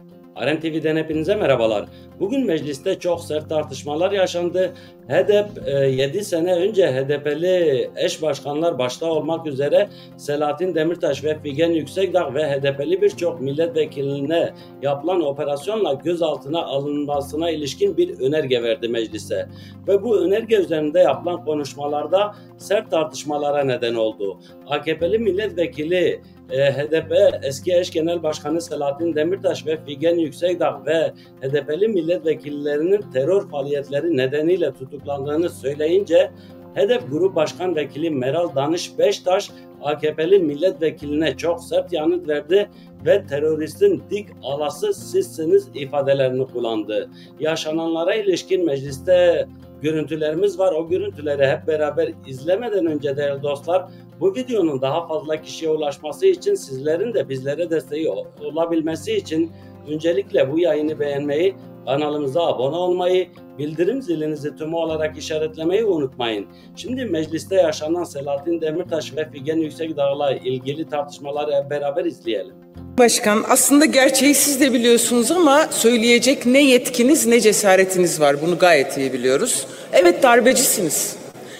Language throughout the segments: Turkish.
Arem TV'den hepinize merhabalar. Bugün mecliste çok sert tartışmalar yaşandı. HDP 7 sene önce HDP'li eş başkanlar başta olmak üzere Selahattin Demirtaş ve Figen Yüksekdağ ve HDP'li birçok milletvekiline yapılan operasyonla gözaltına alınmasına ilişkin bir önerge verdi meclise. Ve bu önerge üzerinde yapılan konuşmalarda sert tartışmalara neden oldu. AKP'li milletvekili HDP eski eş genel başkanı Selahattin Demirtaş ve Figen Yüksekdağ ve HDP'li milletvekillerinin terör faaliyetleri nedeniyle tutuklandığını söyleyince HDP Grup Başkan Vekili Meral Danış Beştaş AKP'li milletvekiline çok sert yanıt verdi ve teröristin dik alası sizsiniz ifadelerini kullandı. Yaşananlara ilişkin mecliste görüntülerimiz var. O görüntüleri hep beraber izlemeden önce değerli dostlar, bu videonun daha fazla kişiye ulaşması için sizlerin de bizlere desteği olabilmesi için öncelikle bu yayını beğenmeyi, kanalımıza abone olmayı, bildirim zilinizi tümü olarak işaretlemeyi unutmayın. Şimdi mecliste yaşanan Selahattin Demirtaş ve Figen Yüksekdağ'la ilgili tartışmaları hep beraber izleyelim. Başkan, aslında gerçeği siz de biliyorsunuz ama söyleyecek ne yetkiniz ne cesaretiniz var. Bunu gayet iyi biliyoruz. Evet, darbecisiniz.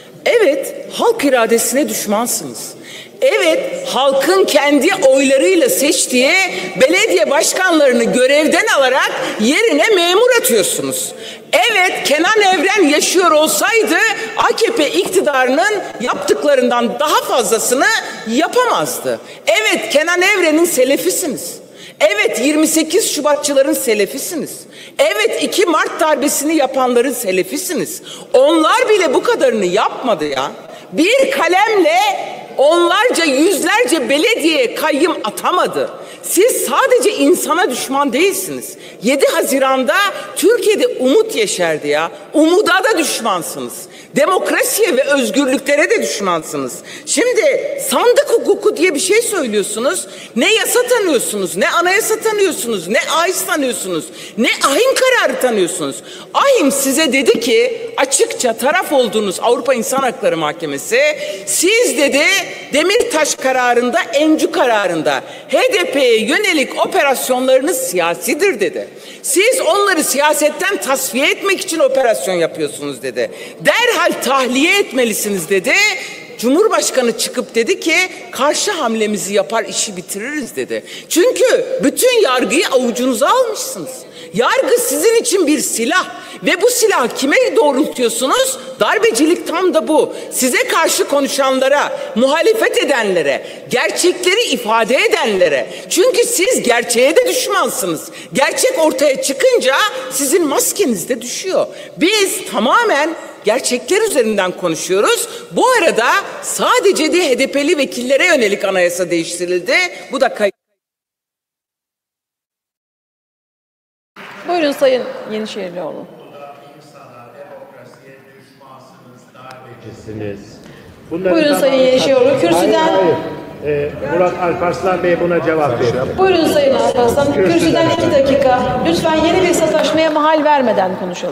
Evet, halk iradesine düşmansınız. Evet, halkın kendi oylarıyla seçtiği belediye başkanlarını görevden alarak yerine memur atıyorsunuz. Evet, Kenan Evren yaşıyor olsaydı AKP iktidarının yaptıklarından daha fazlasını yapamazdı. Evet, Kenan Evren'in selefisiniz. Evet, 28 Şubatçıların selefisiniz. Evet, 2 Mart darbesini yapanların selefisiniz. Onlar bile bu kadarını yapmadı ya. Bir kalemle onlarca, yüzlerce belediyeye kayyım atamadı. Siz sadece insana düşman değilsiniz. 7 Haziran'da Türkiye'de umut yeşerdi ya. Umuda da düşmansınız. Demokrasiye ve özgürlüklere de düşmansınız. Şimdi sandık hukuku diye bir şey söylüyorsunuz. Ne yasa tanıyorsunuz, ne anayasa tanıyorsunuz, ne AİS tanıyorsunuz, ne ahim kararı tanıyorsunuz. Ahim size dedi ki, açıkça taraf olduğunuz Avrupa İnsan Hakları Mahkemesi, siz dedi Demirtaş kararında, Encü kararında HDP'ye yönelik operasyonlarınız siyasidir dedi. Siz onları siyasetten tasfiye etmek için operasyon yapıyorsunuz dedi. Derhal tahliye etmelisiniz dedi. Cumhurbaşkanı çıkıp dedi ki karşı hamlemizi yapar işi bitiririz dedi. Çünkü bütün yargıyı avucunuza almışsınız. Yargı sizin için bir silah ve bu silahı kime doğrultuyorsunuz? Darbecilik tam da bu. Size karşı konuşanlara, muhalefet edenlere, gerçekleri ifade edenlere. Çünkü siz gerçeğe de düşmansınız. Gerçek ortaya çıkınca sizin maskeniz de düşüyor. Biz tamamen gerçekler üzerinden konuşuyoruz. Bu arada sadece de HDP'li vekillere yönelik anayasa değiştirildi. Bu da Buyurun Sayın Yenişehirlioğlu. Buyurun Sayın Yenişehirlioğlu. Kürsüden... Murat Alparslan Bey buna cevap veriyor. Buyurun Sayın Alparslan. Kürsüden 2 dakika. Lütfen yeni bir sataşmaya mahal vermeden konuşalım.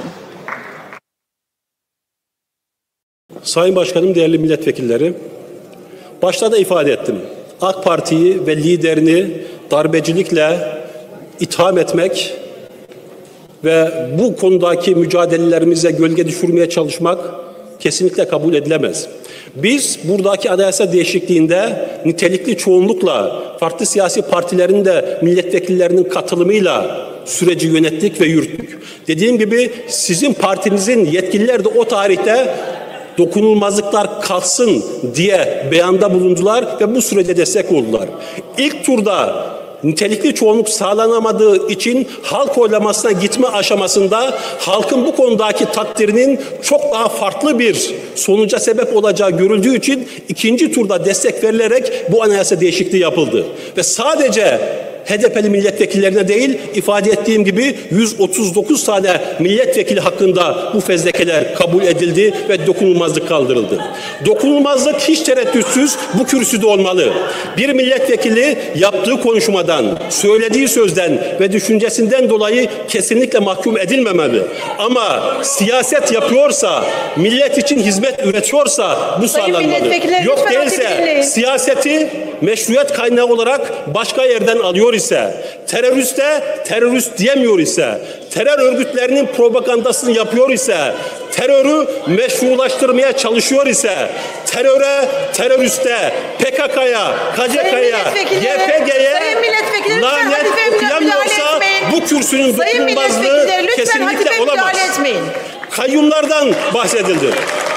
Sayın Başkanım, değerli milletvekilleri, başta da ifade ettim. AK Parti'yi ve liderini darbecilikle itham etmek ve bu konudaki mücadelelerimize gölge düşürmeye çalışmak kesinlikle kabul edilemez. Biz buradaki anayasa değişikliğinde nitelikli çoğunlukla farklı siyasi partilerin de milletvekillerinin katılımıyla süreci yönettik ve yürüttük. Dediğim gibi sizin partinizin yetkilileri de o tarihte dokunulmazlıklar kalksın diye beyanda bulundular ve bu sürece destek oldular. İlk turda nitelikli çoğunluk sağlanamadığı için halk oylamasına gitme aşamasında halkın bu konudaki takdirinin çok daha farklı bir sonuca sebep olacağı görüldüğü için ikinci turda destek verilerek bu anayasa değişikliği yapıldı. Ve sadece HDP'li milletvekillerine değil, ifade ettiğim gibi 139 tane milletvekili hakkında bu fezlekeler kabul edildi ve dokunulmazlık kaldırıldı. Dokunulmazlık hiç tereddütsüz bu kürsüde olmalı. Bir milletvekili yaptığı konuşmadan, söylediği sözden ve düşüncesinden dolayı kesinlikle mahkum edilmemeli. Ama siyaset yapıyorsa, millet için hizmet üretiyorsa bu sağlanmalı. Yok değilse siyaseti meşruiyet kaynağı olarak başka yerden alıyor ise, teröriste terörist diyemiyor ise, terör örgütlerinin propagandasını yapıyor ise, terörü meşrulaştırmaya çalışıyor ise, teröre, teröriste, PKK'ya, KCK'ya, YPG'ye lanet okuyamıyorsa bu kürsünün dokunulmazlığı kesinlikle olamaz. Kayyumlardan bahsedildi.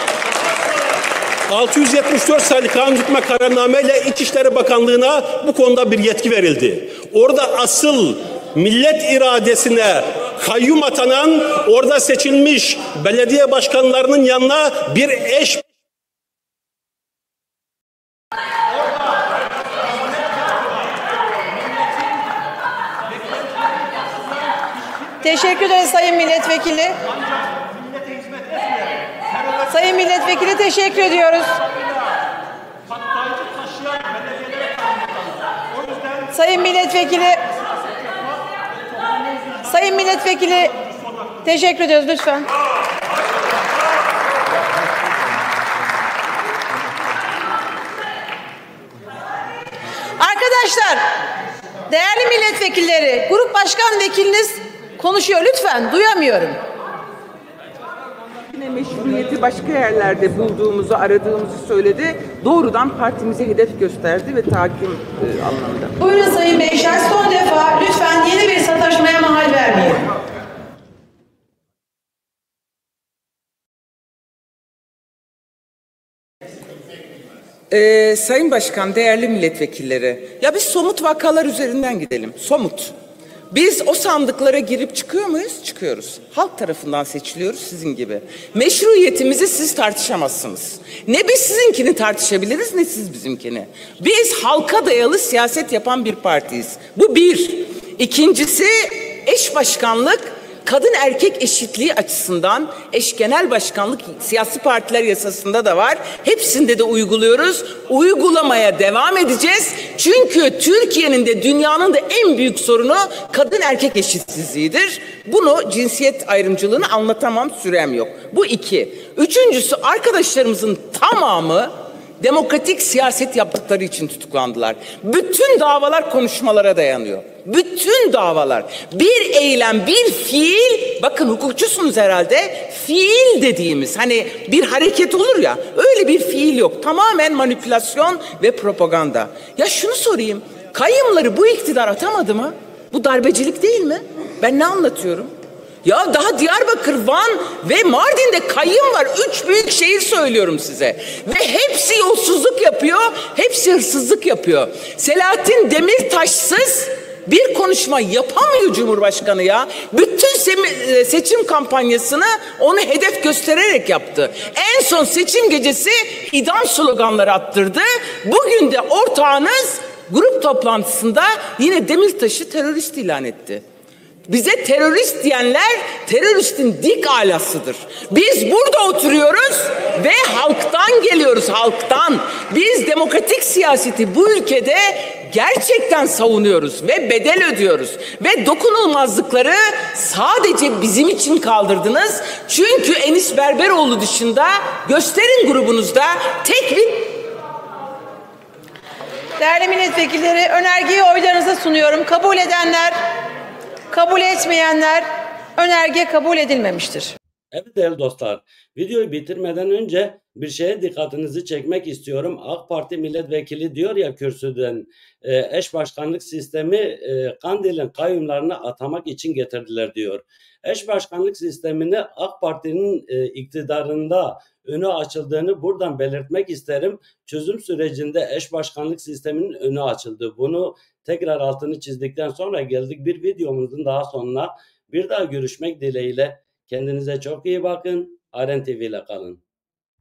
674 sayılı kanun hükmü kararnameyle İçişleri Bakanlığı'na bu konuda bir yetki verildi. Orada asıl millet iradesine kayyum atanan, orada seçilmiş belediye başkanlarının yanına bir eş Teşekkür ederiz Sayın Milletvekili. Sayın Milletvekili teşekkür ediyoruz. Sayın Milletvekili teşekkür ediyoruz lütfen. Arkadaşlar, değerli milletvekilleri, grup başkan vekiliniz konuşuyor. Lütfen duyamıyorum. Yine meşruiyeti başka yerlerde bulduğumuzu, aradığımızı söyledi. Doğrudan partimize hedef gösterdi ve tahkim anlamında. Buyurun Sayın Beyşer, son defa lütfen yeni bir sataşmaya mahal vermeyin. Sayın Başkan, değerli milletvekilleri, ya biz somut vakalar üzerinden gidelim. Somut. Biz o sandıklara girip çıkıyor muyuz? Çıkıyoruz. Halk tarafından seçiliyoruz sizin gibi. Meşruiyetimizi siz tartışamazsınız. Ne biz sizinkini tartışabiliriz ne siz bizimkini. Biz halka dayalı siyaset yapan bir partiyiz. Bu bir. İkincisi eş başkanlık, kadın erkek eşitliği açısından eş genel başkanlık siyasi partiler yasasında da var. Hepsinde de uyguluyoruz. Uygulamaya devam edeceğiz. Çünkü Türkiye'nin de dünyanın da en büyük sorunu kadın erkek eşitsizliğidir. Bunu cinsiyet ayrımcılığını anlatamam, sürem yok. Bu iki. Üçüncüsü arkadaşlarımızın tamamı demokratik siyaset yaptıkları için tutuklandılar. Bütün davalar konuşmalara dayanıyor. Bütün davalar. Bir eylem, bir fiil, bakın hukukçusunuz herhalde, fiil dediğimiz hani bir hareket olur ya, öyle bir fiil yok. Tamamen manipülasyon ve propaganda. Ya şunu sorayım, kayyımları bu iktidar atamadı mı? Bu darbecilik değil mi? Ben ne anlatıyorum? Ya daha Diyarbakır, Van ve Mardin'de kayyım var. 3 büyük şehir söylüyorum size. Ve hepsi yolsuzluk yapıyor, hepsi hırsızlık yapıyor. Selahattin Demirtaş'sız bir konuşma yapamıyor Cumhurbaşkanı ya. Bütün seçim kampanyasını onu hedef göstererek yaptı. En son seçim gecesi idam sloganları attırdı. Bugün de ortağınız grup toplantısında yine Demirtaş'ı terörist ilan etti. Bize terörist diyenler teröristin dik alasıdır. Biz burada oturuyoruz ve halktan geliyoruz, halktan. Biz demokratik siyaseti bu ülkede gerçekten savunuyoruz ve bedel ödüyoruz. Ve dokunulmazlıkları sadece bizim için kaldırdınız. Çünkü Enis Berberoğlu dışında gösterin grubunuzda tek bir... Değerli milletvekilleri, önergeyi oylarınıza sunuyorum. Kabul edenler, kabul etmeyenler, önerge kabul edilmemiştir. Evet değerli dostlar, videoyu bitirmeden önce bir şeye dikkatinizi çekmek istiyorum. AK Parti milletvekili diyor ya kürsüden, eş başkanlık sistemi Kandil'in kayyumlarını atamak için getirdiler diyor. Eş başkanlık sistemini AK Parti'nin iktidarında önü açıldığını buradan belirtmek isterim. Çözüm sürecinde eş başkanlık sisteminin önü açıldı. Bunu tekrar altını çizdikten sonra geldik bir videomuzun daha sonuna. Bir daha görüşmek dileğiyle. Kendinize çok iyi bakın. Aren TV ile kalın.